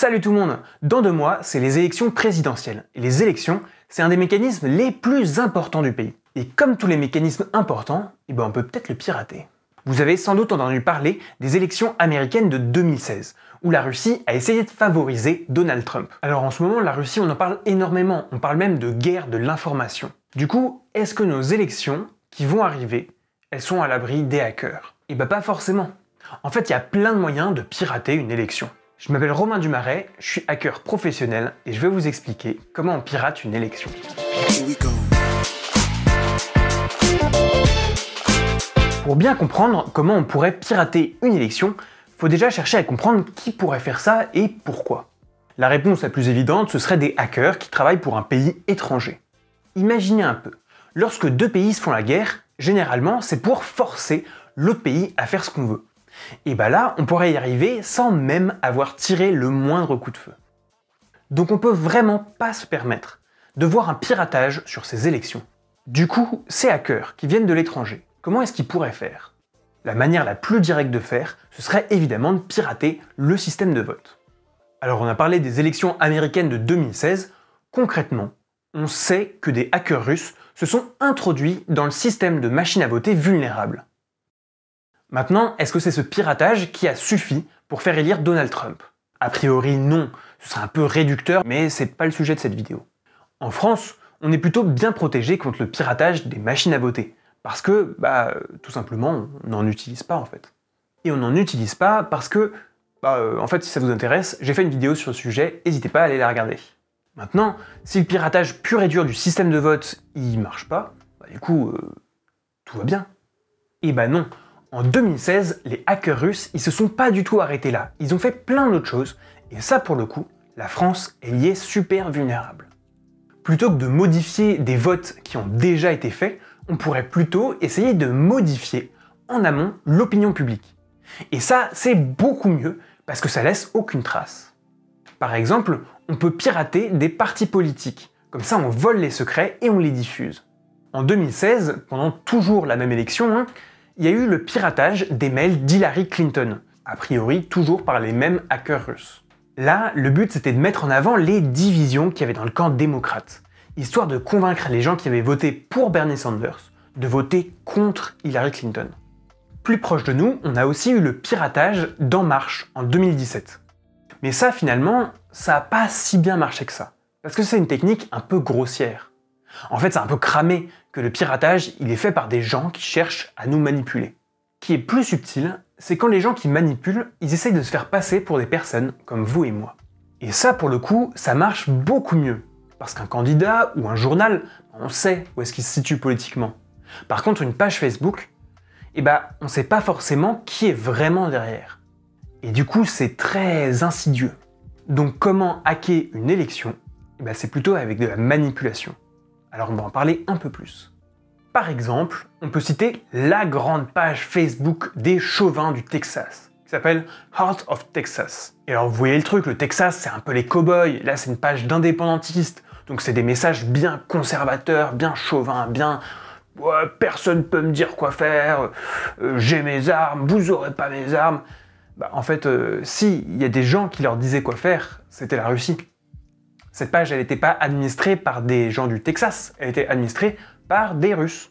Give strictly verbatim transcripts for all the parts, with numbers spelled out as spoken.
Salut tout le monde! Dans deux mois, c'est les élections présidentielles. Et les élections, c'est un des mécanismes les plus importants du pays. Et comme tous les mécanismes importants, eh ben on peut peut-être le pirater. Vous avez sans doute entendu parler des élections américaines de deux mille seize, où la Russie a essayé de favoriser Donald Trump. Alors en ce moment, la Russie, on en parle énormément, on parle même de guerre de l'information. Du coup, est-ce que nos élections qui vont arriver, elles sont à l'abri des hackers? Eh ben pas forcément. En fait, il y a plein de moyens de pirater une élection. Je m'appelle Romain Dumaret, je suis hacker professionnel et je vais vous expliquer comment on pirate une élection. Pour bien comprendre comment on pourrait pirater une élection, il faut déjà chercher à comprendre qui pourrait faire ça et pourquoi. La réponse la plus évidente, ce serait des hackers qui travaillent pour un pays étranger. Imaginez un peu, lorsque deux pays se font la guerre, généralement c'est pour forcer l'autre pays à faire ce qu'on veut. Et bah là, on pourrait y arriver sans même avoir tiré le moindre coup de feu. Donc on peut vraiment pas se permettre de voir un piratage sur ces élections. Du coup, ces hackers qui viennent de l'étranger, comment est-ce qu'ils pourraient faire? La manière la plus directe de faire, ce serait évidemment de pirater le système de vote. Alors on a parlé des élections américaines de deux mille seize, concrètement, on sait que des hackers russes se sont introduits dans le système de machines à voter vulnérables. Maintenant, est-ce que c'est ce piratage qui a suffi pour faire élire Donald Trump? A priori non, ce serait un peu réducteur, mais c'est pas le sujet de cette vidéo. En France, on est plutôt bien protégé contre le piratage des machines à voter, parce que, bah, tout simplement, on n'en utilise pas en fait. Et on n'en utilise pas parce que, bah, euh, en fait, si ça vous intéresse, j'ai fait une vidéo sur le sujet, n'hésitez pas à aller la regarder. Maintenant, si le piratage pur et dur du système de vote, il marche pas, bah, du coup, euh, tout va bien. Et bah non. En deux mille seize, les hackers russes, ils se sont pas du tout arrêtés là. Ils ont fait plein d'autres choses, et ça pour le coup, la France, elle y est super vulnérable. Plutôt que de modifier des votes qui ont déjà été faits, on pourrait plutôt essayer de modifier en amont l'opinion publique. Et ça, c'est beaucoup mieux, parce que ça laisse aucune trace. Par exemple, on peut pirater des partis politiques. Comme ça, on vole les secrets et on les diffuse. En deux mille seize, pendant toujours la même élection, hein, il y a eu le piratage des mails d'Hillary Clinton, a priori toujours par les mêmes hackers russes. Là, le but c'était de mettre en avant les divisions qu'il y avait dans le camp démocrate, histoire de convaincre les gens qui avaient voté pour Bernie Sanders de voter contre Hillary Clinton. Plus proche de nous, on a aussi eu le piratage d'En Marche en deux mille dix-sept. Mais ça finalement, ça n'a pas si bien marché que ça, parce que c'est une technique un peu grossière. En fait, c'est un peu cramé que le piratage, il est fait par des gens qui cherchent à nous manipuler. Ce qui est plus subtil, c'est quand les gens qui manipulent, ils essayent de se faire passer pour des personnes comme vous et moi. Et ça, pour le coup, ça marche beaucoup mieux. Parce qu'un candidat ou un journal, on sait où est-ce qu'il se situe politiquement. Par contre, une page Facebook, eh ben, on ne sait pas forcément qui est vraiment derrière. Et du coup, c'est très insidieux. Donc comment hacker une élection? Eh ben, c'est plutôt avec de la manipulation. Alors on va en parler un peu plus. Par exemple, on peut citer la grande page Facebook des chauvins du Texas, qui s'appelle Heart of Texas. Et alors vous voyez le truc, le Texas c'est un peu les cow-boys, là c'est une page d'indépendantistes, donc c'est des messages bien conservateurs, bien chauvins, bien ouais, personne peut me dire quoi faire, euh, j'ai mes armes, vous aurez pas mes armes. Bah en fait, euh, si, il y a des gens qui leur disaient quoi faire, c'était la Russie. Cette page, elle n'était pas administrée par des gens du Texas, elle était administrée par des Russes.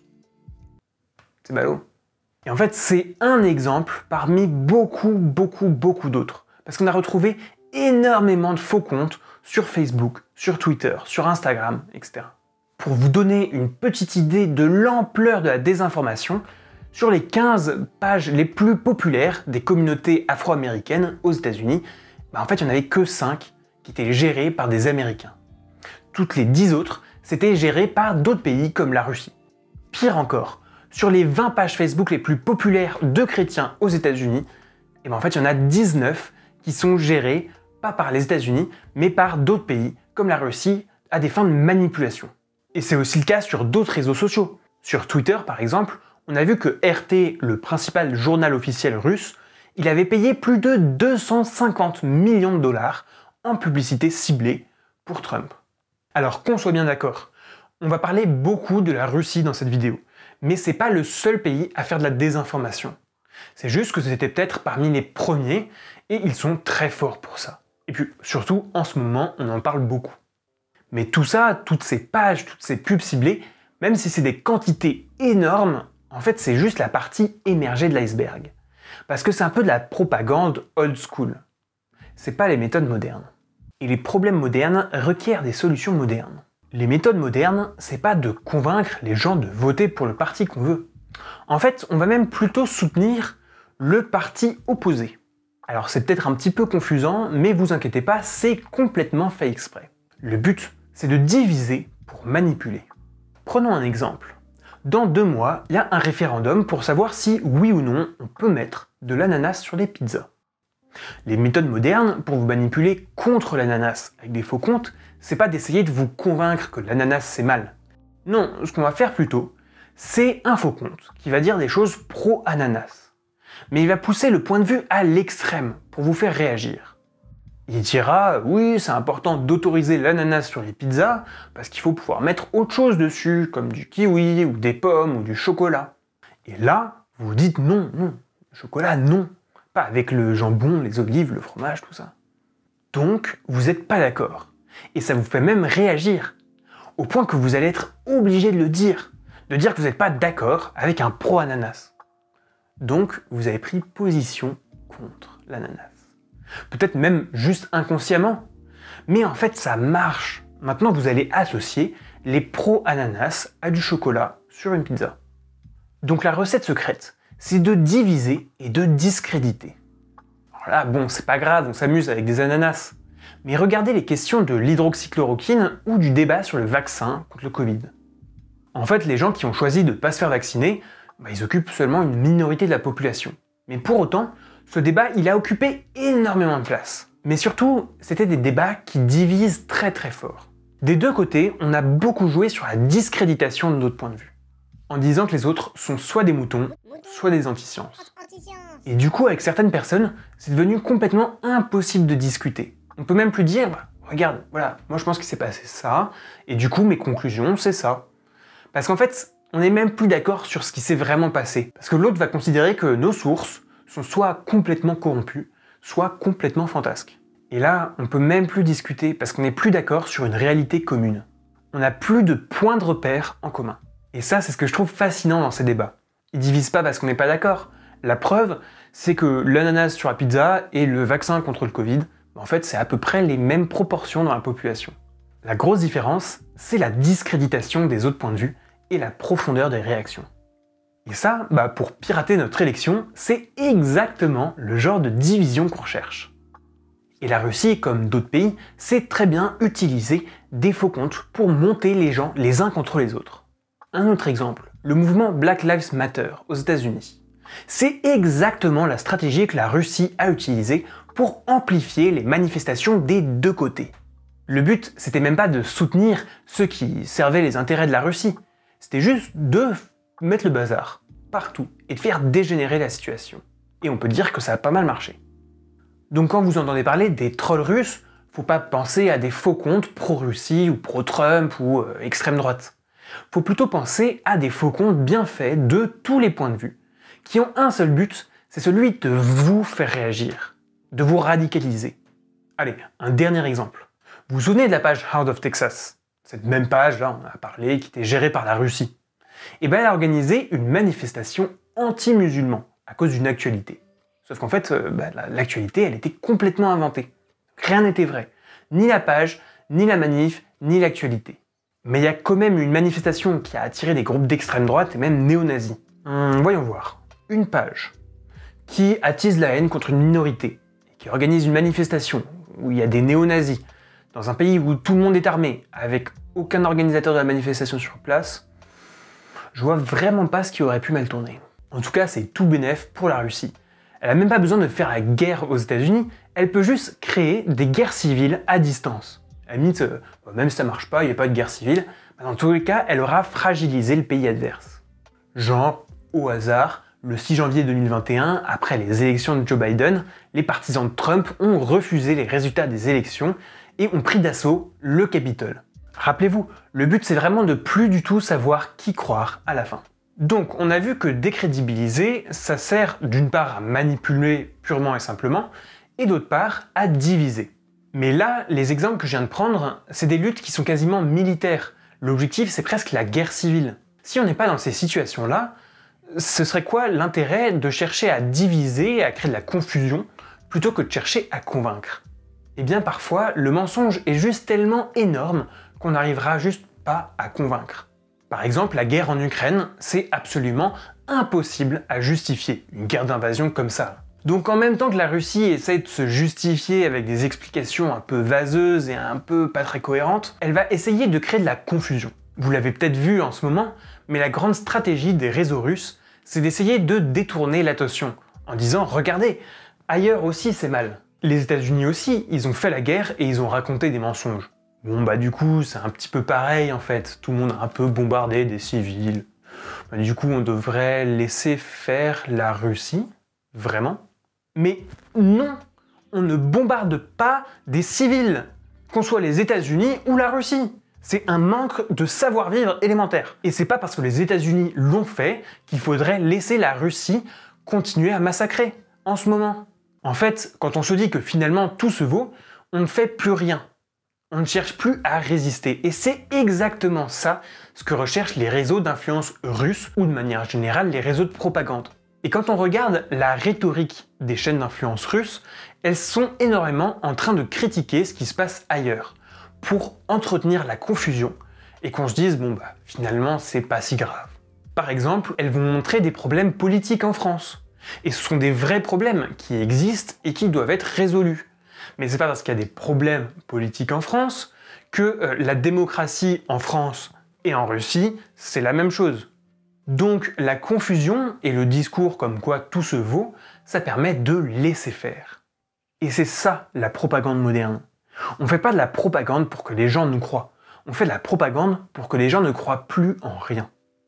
C'est ballot. Et en fait, c'est un exemple parmi beaucoup, beaucoup, beaucoup d'autres. Parce qu'on a retrouvé énormément de faux comptes sur Facebook, sur Twitter, sur Instagram, et cetera. Pour vous donner une petite idée de l'ampleur de la désinformation, sur les quinze pages les plus populaires des communautés afro-américaines aux États-Unis, bah en fait, il n'y en avait que cinq qui étaient gérés par des Américains. Toutes les dix autres, c'était géré par d'autres pays comme la Russie. Pire encore, sur les vingt pages Facebook les plus populaires de chrétiens aux États-Unis, et ben en fait il y en a dix-neuf qui sont gérés pas par les États-Unis, mais par d'autres pays comme la Russie à des fins de manipulation. Et c'est aussi le cas sur d'autres réseaux sociaux. Sur Twitter par exemple, on a vu que R T, le principal journal officiel russe, il avait payé plus de deux cent cinquante millions de dollars en publicité ciblée pour Trump. Alors qu'on soit bien d'accord, on va parler beaucoup de la Russie dans cette vidéo, mais c'est pas le seul pays à faire de la désinformation. C'est juste que c'était peut-être parmi les premiers, et ils sont très forts pour ça. Et puis surtout, en ce moment, on en parle beaucoup. Mais tout ça, toutes ces pages, toutes ces pubs ciblées, même si c'est des quantités énormes, en fait c'est juste la partie émergée de l'iceberg. Parce que c'est un peu de la propagande old school. C'est pas les méthodes modernes. Et les problèmes modernes requièrent des solutions modernes. Les méthodes modernes, c'est pas de convaincre les gens de voter pour le parti qu'on veut. En fait, on va même plutôt soutenir le parti opposé. Alors c'est peut-être un petit peu confusant, mais vous inquiétez pas, c'est complètement fait exprès. Le but, c'est de diviser pour manipuler. Prenons un exemple. Dans deux mois, il y a un référendum pour savoir si, oui ou non, on peut mettre de l'ananas sur les pizzas. Les méthodes modernes pour vous manipuler contre l'ananas avec des faux comptes, c'est pas d'essayer de vous convaincre que l'ananas c'est mal. Non, ce qu'on va faire plutôt, c'est un faux compte qui va dire des choses pro-ananas. Mais il va pousser le point de vue à l'extrême pour vous faire réagir. Il dira « oui, c'est important d'autoriser l'ananas sur les pizzas parce qu'il faut pouvoir mettre autre chose dessus, comme du kiwi, ou des pommes, ou du chocolat. » Et là, vous vous dites « non, non, le chocolat, non. Pas avec le jambon, les olives, le fromage, tout ça. » Donc, vous n'êtes pas d'accord. Et ça vous fait même réagir. Au point que vous allez être obligé de le dire. De dire que vous n'êtes pas d'accord avec un pro-ananas. Donc, vous avez pris position contre l'ananas. Peut-être même juste inconsciemment. Mais en fait, ça marche. Maintenant, vous allez associer les pro-ananas à du chocolat sur une pizza. Donc la recette secrète, c'est de diviser et de discréditer. Alors là, bon, c'est pas grave, on s'amuse avec des ananas. Mais regardez les questions de l'hydroxychloroquine ou du débat sur le vaccin contre le Covid. En fait, les gens qui ont choisi de ne pas se faire vacciner, bah, ils occupent seulement une minorité de la population. Mais pour autant, ce débat, il a occupé énormément de place. Mais surtout, c'était des débats qui divisent très très fort. Des deux côtés, on a beaucoup joué sur la discréditation de notre point de vue, en disant que les autres sont soit des moutons, soit des anti-sciences. Et du coup, avec certaines personnes, c'est devenu complètement impossible de discuter. On peut même plus dire, bah, regarde, voilà, moi je pense qu'il s'est passé ça, et du coup mes conclusions, c'est ça. Parce qu'en fait, on n'est même plus d'accord sur ce qui s'est vraiment passé. Parce que l'autre va considérer que nos sources sont soit complètement corrompues, soit complètement fantasques. Et là, on peut même plus discuter parce qu'on n'est plus d'accord sur une réalité commune. On n'a plus de points de repère en commun. Et ça, c'est ce que je trouve fascinant dans ces débats. Ils divisent pas parce qu'on n'est pas d'accord. La preuve, c'est que l'ananas sur la pizza et le vaccin contre le Covid, en fait, c'est à peu près les mêmes proportions dans la population. La grosse différence, c'est la discréditation des autres points de vue et la profondeur des réactions. Et ça, bah pour pirater notre élection, c'est exactement le genre de division qu'on cherche. Et la Russie, comme d'autres pays, sait très bien utiliser des faux comptes pour monter les gens les uns contre les autres. Un autre exemple, le mouvement Black Lives Matter aux États-Unis. C'est exactement la stratégie que la Russie a utilisée pour amplifier les manifestations des deux côtés. Le but, c'était même pas de soutenir ceux qui servaient les intérêts de la Russie, c'était juste de mettre le bazar partout et de faire dégénérer la situation. Et on peut dire que ça a pas mal marché. Donc quand vous entendez parler des trolls russes, faut pas penser à des faux comptes pro-Russie ou pro-Trump ou euh, extrême droite. Faut plutôt penser à des faux comptes bien faits de tous les points de vue, qui ont un seul but, c'est celui de vous faire réagir, de vous radicaliser. Allez, un dernier exemple. Vous vous souvenez de la page Heart of Texas? Cette même page, là, on en a parlé, qui était gérée par la Russie. Et bien elle a organisé une manifestation anti-musulman à cause d'une actualité. Sauf qu'en fait, euh, bah, l'actualité, elle était complètement inventée. Rien n'était vrai. Ni la page, ni la manif, ni l'actualité. Mais il y a quand même une manifestation qui a attiré des groupes d'extrême droite et même néo-nazis. Hum, voyons voir. Une page qui attise la haine contre une minorité, et qui organise une manifestation où il y a des néo-nazis, dans un pays où tout le monde est armé, avec aucun organisateur de la manifestation sur place, je vois vraiment pas ce qui aurait pu mal tourner. En tout cas, c'est tout bénef pour la Russie. Elle a même pas besoin de faire la guerre aux États-Unis, elle peut juste créer des guerres civiles à distance. À la limite, euh, même si ça marche pas, il n'y a pas de guerre civile, bah dans tous les cas, elle aura fragilisé le pays adverse. Genre, au hasard, le six janvier deux mille vingt et un, après les élections de Joe Biden, les partisans de Trump ont refusé les résultats des élections et ont pris d'assaut le Capitole. Rappelez-vous, le but c'est vraiment de plus du tout savoir qui croire à la fin. Donc on a vu que décrédibiliser, ça sert d'une part à manipuler purement et simplement, et d'autre part à diviser. Mais là, les exemples que je viens de prendre, c'est des luttes qui sont quasiment militaires. L'objectif, c'est presque la guerre civile. Si on n'est pas dans ces situations-là, ce serait quoi l'intérêt de chercher à diviser, à créer de la confusion, plutôt que de chercher à convaincre? Eh bien parfois, le mensonge est juste tellement énorme qu'on n'arrivera juste pas à convaincre. Par exemple, la guerre en Ukraine, c'est absolument impossible à justifier, une guerre d'invasion comme ça. Donc en même temps que la Russie essaye de se justifier avec des explications un peu vaseuses et un peu pas très cohérentes, elle va essayer de créer de la confusion. Vous l'avez peut-être vu en ce moment, mais la grande stratégie des réseaux russes, c'est d'essayer de détourner l'attention, en disant « Regardez, ailleurs aussi c'est mal ». Les États-Unis aussi, ils ont fait la guerre et ils ont raconté des mensonges. Bon bah du coup, c'est un petit peu pareil en fait, tout le monde a un peu bombardé des civils. Bah, du coup, on devrait laisser faire la Russie, vraiment? Mais non, on ne bombarde pas des civils, qu'on soit les États-Unis ou la Russie. C'est un manque de savoir-vivre élémentaire. Et c'est pas parce que les États-Unis l'ont fait qu'il faudrait laisser la Russie continuer à massacrer en ce moment. En fait, quand on se dit que finalement tout se vaut, on ne fait plus rien. On ne cherche plus à résister. Et c'est exactement ça ce que recherchent les réseaux d'influence russes ou de manière générale les réseaux de propagande. Et quand on regarde la rhétorique des chaînes d'influence russes, elles sont énormément en train de critiquer ce qui se passe ailleurs, pour entretenir la confusion et qu'on se dise bon bah finalement c'est pas si grave. Par exemple, elles vont montrer des problèmes politiques en France. Et ce sont des vrais problèmes qui existent et qui doivent être résolus. Mais c'est pas parce qu'il y a des problèmes politiques en France que euh, la démocratie en France et en Russie, c'est la même chose. Donc la confusion et le discours comme quoi tout se vaut, ça permet de laisser faire. Et c'est ça la propagande moderne. On ne fait pas de la propagande pour que les gens nous croient. On fait de la propagande pour que les gens ne croient plus en rien.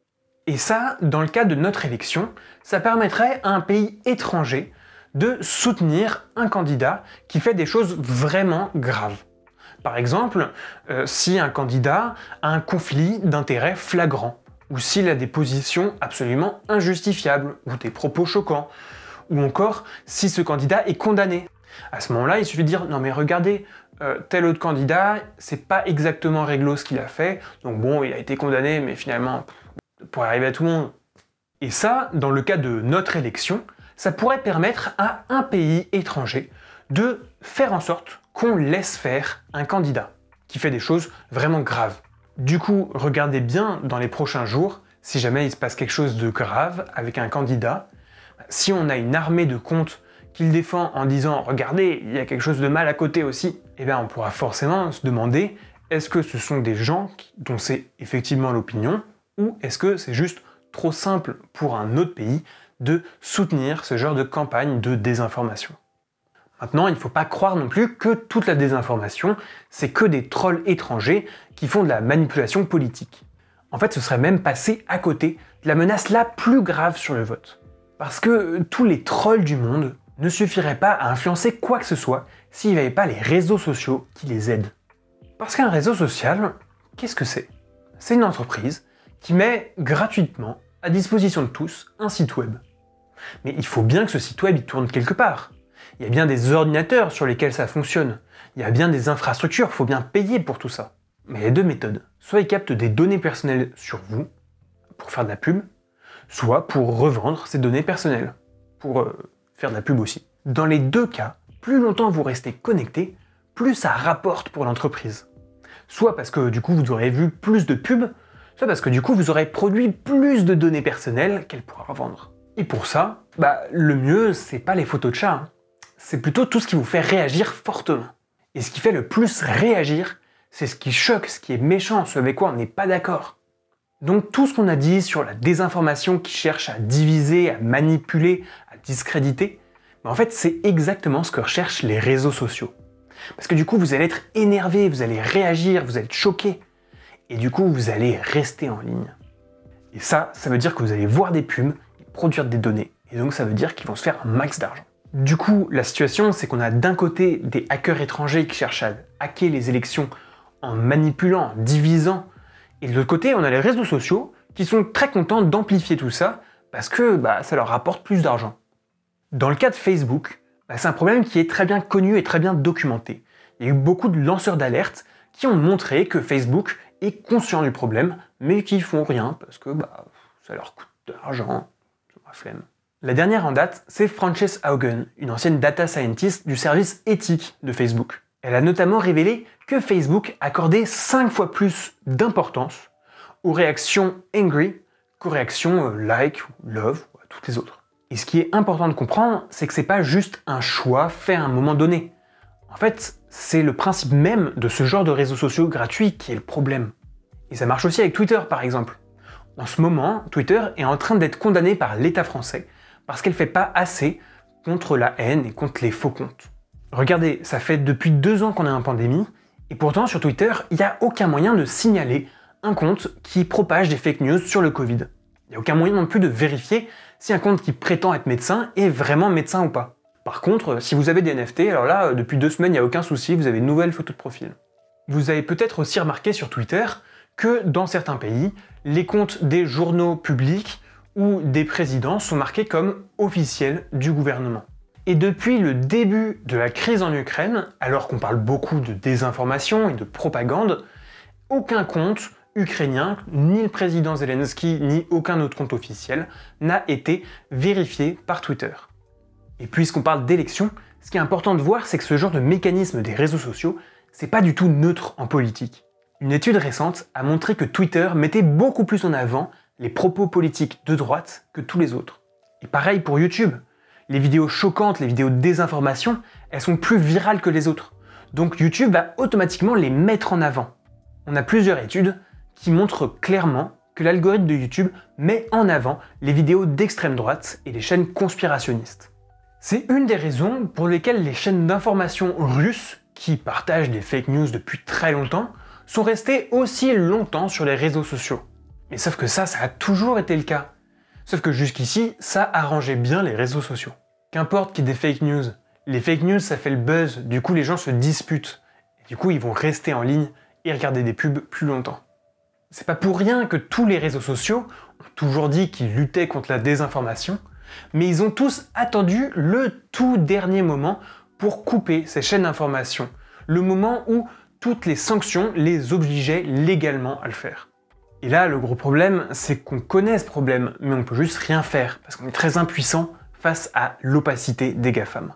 Et ça, dans le cas de notre élection, ça permettrait à un pays étranger de soutenir un candidat qui fait des choses vraiment graves. Par exemple, euh, si un candidat a un conflit d'intérêts flagrant, ou s'il a des positions absolument injustifiables, ou des propos choquants, ou encore si ce candidat est condamné. À ce moment-là, il suffit de dire « Non mais regardez, euh, tel autre candidat, c'est pas exactement réglo ce qu'il a fait, donc bon, il a été condamné, mais finalement, ça pourrait arriver à tout le monde. » Et ça, dans le cas de notre élection, ça pourrait permettre à un pays étranger de faire en sorte qu'on laisse faire un candidat qui fait des choses vraiment graves. Du coup, regardez bien dans les prochains jours, si jamais il se passe quelque chose de grave avec un candidat, si on a une armée de comptes qu'il défend en disant « Regardez, il y a quelque chose de mal à côté aussi », eh bien on pourra forcément se demander est-ce que ce sont des gens dont c'est effectivement l'opinion ou est-ce que c'est juste trop simple pour un autre pays de soutenir ce genre de campagne de désinformation. Maintenant, il ne faut pas croire non plus que toute la désinformation, c'est que des trolls étrangers qui font de la manipulation politique. En fait, ce serait même passer à côté de la menace la plus grave sur le vote. Parce que tous les trolls du monde ne suffiraient pas à influencer quoi que ce soit s'il n'y avait pas les réseaux sociaux qui les aident. Parce qu'un réseau social, qu'est-ce que c'est? C'est une entreprise qui met gratuitement à disposition de tous un site web. Mais il faut bien que ce site web il tourne quelque part. Il y a bien des ordinateurs sur lesquels ça fonctionne. Il y a bien des infrastructures, il faut bien payer pour tout ça. Mais il y a deux méthodes. Soit ils captent des données personnelles sur vous, pour faire de la pub, soit pour revendre ces données personnelles, pour euh, faire de la pub aussi. Dans les deux cas, plus longtemps vous restez connecté, plus ça rapporte pour l'entreprise. Soit parce que du coup vous aurez vu plus de pubs, soit parce que du coup vous aurez produit plus de données personnelles qu'elle pourra revendre. Et pour ça, bah, le mieux c'est pas les photos de chat, hein. C'est plutôt tout ce qui vous fait réagir fortement. Et ce qui fait le plus réagir, c'est ce qui choque, ce qui est méchant, ce avec quoi on n'est pas d'accord. Donc tout ce qu'on a dit sur la désinformation qui cherche à diviser, à manipuler, à discréditer, bah en fait c'est exactement ce que recherchent les réseaux sociaux. Parce que du coup vous allez être énervé, vous allez réagir, vous allez être choqué. Et du coup vous allez rester en ligne. Et ça, ça veut dire que vous allez voir des pubs, et produire des données. Et donc ça veut dire qu'ils vont se faire un max d'argent. Du coup, la situation, c'est qu'on a d'un côté des hackers étrangers qui cherchent à hacker les élections en manipulant, en divisant, et de l'autre côté, on a les réseaux sociaux qui sont très contents d'amplifier tout ça parce que bah, ça leur rapporte plus d'argent. Dans le cas de Facebook, bah, c'est un problème qui est très bien connu et très bien documenté. Il Il y a eu beaucoup de lanceurs d'alerte qui ont montré que Facebook est conscient du problème, mais qui font rien parce que bah, ça leur coûte de l'argent, c'est ma flemme. La dernière en date, c'est Frances Haugen, une ancienne data scientist du service éthique de Facebook. Elle a notamment révélé que Facebook accordait cinq fois plus d'importance aux réactions angry qu'aux réactions like, love ou à toutes les autres. Et ce qui est important de comprendre, c'est que c'est pas juste un choix fait à un moment donné. En fait, c'est le principe même de ce genre de réseaux sociaux gratuits qui est le problème. Et ça marche aussi avec Twitter par exemple. En ce moment, Twitter est en train d'être condamné par l'État français parce qu'elle fait pas assez contre la haine et contre les faux comptes. Regardez, ça fait depuis deux ans qu'on est en pandémie, et pourtant sur Twitter, il n'y a aucun moyen de signaler un compte qui propage des fake news sur le Covid. Il n'y a aucun moyen non plus de vérifier si un compte qui prétend être médecin est vraiment médecin ou pas. Par contre, si vous avez des N F T, alors là, depuis deux semaines, il n'y a aucun souci, vous avez une nouvelle photo de profil. Vous avez peut-être aussi remarqué sur Twitter que dans certains pays, les comptes des journaux publics ou des présidents sont marqués comme officiels du gouvernement. Et depuis le début de la crise en Ukraine, alors qu'on parle beaucoup de désinformation et de propagande, aucun compte ukrainien, ni le président Zelensky, ni aucun autre compte officiel, n'a été vérifié par Twitter. Et puisqu'on parle d'élections, ce qui est important de voir, c'est que ce genre de mécanisme des réseaux sociaux, c'est pas du tout neutre en politique. Une étude récente a montré que Twitter mettait beaucoup plus en avant les propos politiques de droite que tous les autres. Et pareil pour YouTube. Les vidéos choquantes, les vidéos de désinformation, elles sont plus virales que les autres. Donc YouTube va automatiquement les mettre en avant. On a plusieurs études qui montrent clairement que l'algorithme de YouTube met en avant les vidéos d'extrême droite et les chaînes conspirationnistes. C'est une des raisons pour lesquelles les chaînes d'information russes, qui partagent des fake news depuis très longtemps, sont restées aussi longtemps sur les réseaux sociaux. Mais sauf que ça, ça a toujours été le cas. Sauf que jusqu'ici, ça arrangeait bien les réseaux sociaux. Qu'importe qu'il y ait des fake news, les fake news ça fait le buzz, du coup les gens se disputent. Et du coup ils vont rester en ligne et regarder des pubs plus longtemps. C'est pas pour rien que tous les réseaux sociaux ont toujours dit qu'ils luttaient contre la désinformation, mais ils ont tous attendu le tout dernier moment pour couper ces chaînes d'information, le moment où toutes les sanctions les obligeaient légalement à le faire. Et là, le gros problème, c'est qu'on connaît ce problème, mais on peut juste rien faire, parce qu'on est très impuissant face à l'opacité des GAFAM.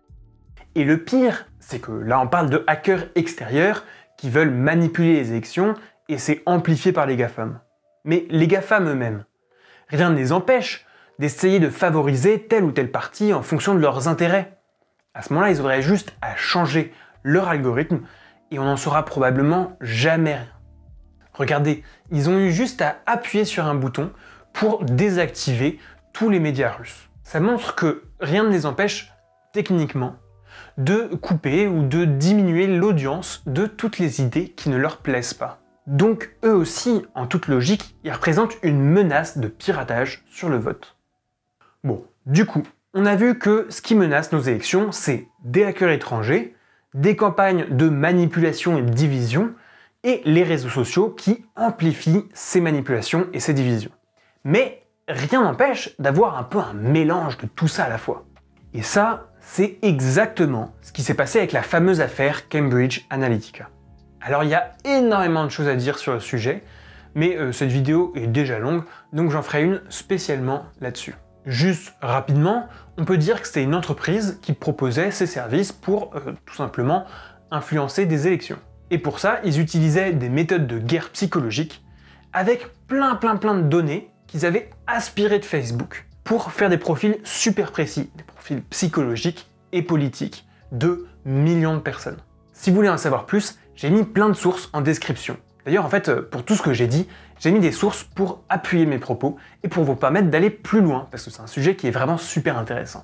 Et le pire, c'est que là on parle de hackers extérieurs qui veulent manipuler les élections, et c'est amplifié par les GAFAM. Mais les GAFAM eux-mêmes, rien ne les empêche d'essayer de favoriser tel ou tel parti en fonction de leurs intérêts. À ce moment-là, ils auraient juste à changer leur algorithme, et on n'en saura probablement jamais rien. Regardez, ils ont eu juste à appuyer sur un bouton pour désactiver tous les médias russes. Ça montre que rien ne les empêche, techniquement, de couper ou de diminuer l'audience de toutes les idées qui ne leur plaisent pas. Donc eux aussi, en toute logique, ils représentent une menace de piratage sur le vote. Bon, du coup, on a vu que ce qui menace nos élections, c'est des hackers étrangers, des campagnes de manipulation et de division, et les réseaux sociaux qui amplifient ces manipulations et ces divisions. Mais rien n'empêche d'avoir un peu un mélange de tout ça à la fois. Et ça, c'est exactement ce qui s'est passé avec la fameuse affaire Cambridge Analytica. Alors il y a énormément de choses à dire sur le sujet, mais euh, cette vidéo est déjà longue, donc j'en ferai une spécialement là-dessus. Juste rapidement, on peut dire que c'était une entreprise qui proposait ses services pour euh, tout simplement influencer des élections. Et pour ça, ils utilisaient des méthodes de guerre psychologique avec plein plein plein de données qu'ils avaient aspirées de Facebook pour faire des profils super précis, des profils psychologiques et politiques de millions de personnes. Si vous voulez en savoir plus, j'ai mis plein de sources en description. D'ailleurs, en fait, pour tout ce que j'ai dit, j'ai mis des sources pour appuyer mes propos et pour vous permettre d'aller plus loin, parce que c'est un sujet qui est vraiment super intéressant.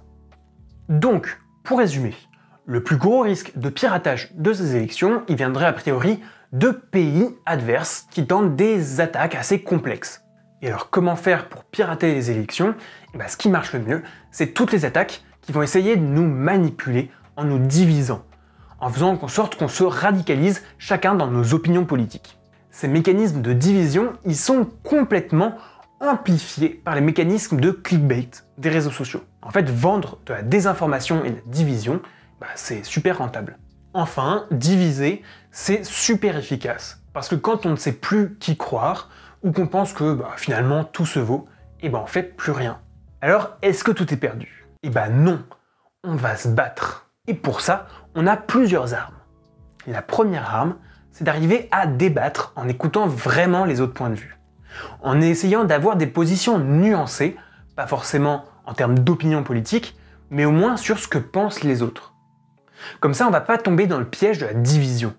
Donc, pour résumer, le plus gros risque de piratage de ces élections, il viendrait a priori de pays adverses qui tentent des attaques assez complexes. Et alors comment faire pour pirater les élections? Et ben, ce qui marche le mieux, c'est toutes les attaques qui vont essayer de nous manipuler en nous divisant, en faisant en sorte qu'on se radicalise chacun dans nos opinions politiques. Ces mécanismes de division, ils sont complètement amplifiés par les mécanismes de clickbait des réseaux sociaux. En fait, vendre de la désinformation et de la division, bah, c'est super rentable. Enfin, diviser, c'est super efficace. Parce que quand on ne sait plus qui croire, ou qu'on pense que bah, finalement tout se vaut, et ben on fait plus rien. Alors, est-ce que tout est perdu? Et ben non, on va se battre. Et pour ça, on a plusieurs armes. La première arme, c'est d'arriver à débattre en écoutant vraiment les autres points de vue. En essayant d'avoir des positions nuancées, pas forcément en termes d'opinion politique, mais au moins sur ce que pensent les autres. Comme ça, on ne va pas tomber dans le piège de la division.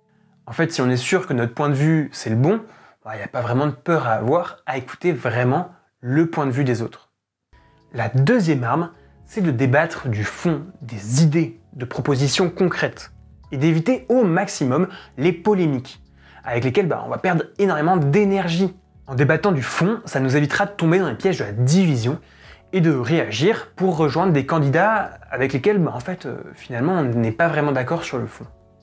En fait, si on est sûr que notre point de vue, c'est le bon, il n'y a pas vraiment de peur à avoir à écouter vraiment le point de vue des autres. La deuxième arme, c'est de débattre du fond, des idées, de propositions concrètes, et d'éviter au maximum les polémiques, avec lesquelles bah, on va perdre énormément d'énergie. En débattant du fond, ça nous évitera de tomber dans les pièges de la division et de réagir pour rejoindre des candidats avec lesquels bah, en fait, euh, finalement on n'est pas vraiment d'accord sur le fond.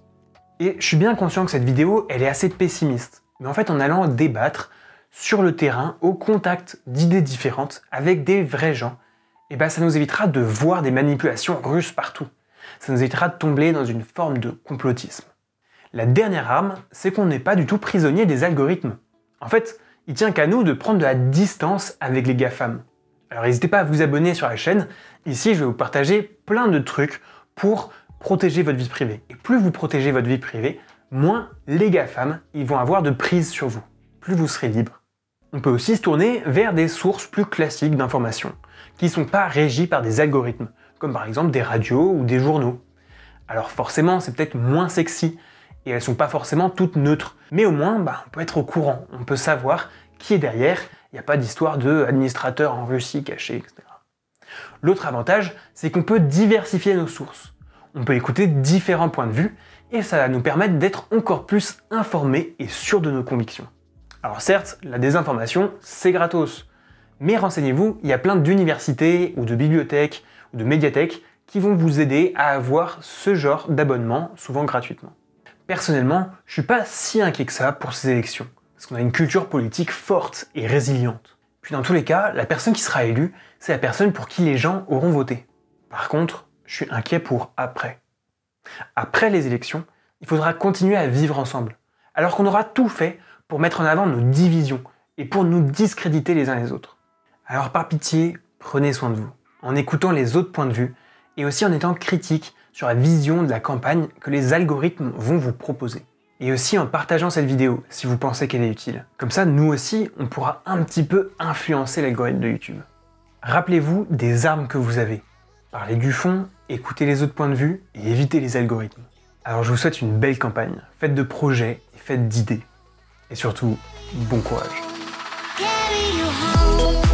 Et je suis bien conscient que cette vidéo, elle est assez pessimiste, mais en fait en allant débattre sur le terrain, au contact d'idées différentes, avec des vrais gens, et bah, ça nous évitera de voir des manipulations russes partout. Ça nous évitera de tomber dans une forme de complotisme. La dernière arme, c'est qu'on n'est pas du tout prisonnier des algorithmes. En fait, il tient qu'à nous de prendre de la distance avec les GAFAM. Alors n'hésitez pas à vous abonner sur la chaîne, ici je vais vous partager plein de trucs pour protéger votre vie privée. Et plus vous protégez votre vie privée, moins les GAFAM ils vont avoir de prise sur vous. Plus vous serez libre. On peut aussi se tourner vers des sources plus classiques d'informations, qui ne sont pas régies par des algorithmes, comme par exemple des radios ou des journaux. Alors forcément, c'est peut-être moins sexy, et elles ne sont pas forcément toutes neutres, mais au moins, bah, on peut être au courant, on peut savoir qui est derrière, il n'y a pas d'histoire d'administrateur en Russie caché, et cetera. L'autre avantage, c'est qu'on peut diversifier nos sources. On peut écouter différents points de vue, et ça va nous permettre d'être encore plus informés et sûrs de nos convictions. Alors certes, la désinformation, c'est gratos, mais renseignez-vous, il y a plein d'universités ou de bibliothèques ou de médiathèques qui vont vous aider à avoir ce genre d'abonnement, souvent gratuitement. Personnellement, je suis pas si inquiet que ça pour ces élections, parce qu'on a une culture politique forte et résiliente. Puis dans tous les cas, la personne qui sera élue, c'est la personne pour qui les gens auront voté. Par contre, je suis inquiet pour après. Après les élections, il faudra continuer à vivre ensemble, alors qu'on aura tout fait pour mettre en avant nos divisions et pour nous discréditer les uns les autres. Alors par pitié, prenez soin de vous, en écoutant les autres points de vue et aussi en étant critique sur la vision de la campagne que les algorithmes vont vous proposer. Et aussi en partageant cette vidéo si vous pensez qu'elle est utile. Comme ça, nous aussi, on pourra un petit peu influencer l'algorithme de YouTube. Rappelez-vous des armes que vous avez. Parlez du fond, écoutez les autres points de vue et évitez les algorithmes. Alors je vous souhaite une belle campagne, faites de projets et faites d'idées. Et surtout, bon courage.